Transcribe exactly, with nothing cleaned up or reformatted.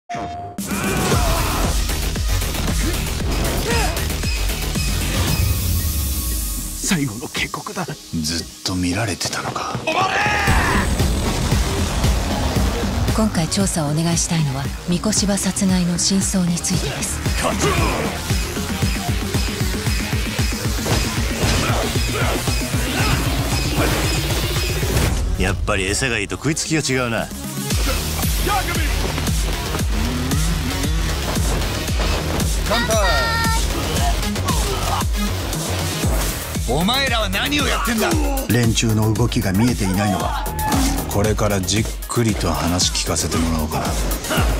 最後の警告だ。 ずっと見られてたのか。 今回調査をお願いしたいのは三越柴殺害の真相についてです。 やっぱり餌がいいと食いつきが違うな。 乾杯。お前らは何をやってんだ。 連中の動きが見えていないのはこれからじっくりと話聞かせてもらおうかな。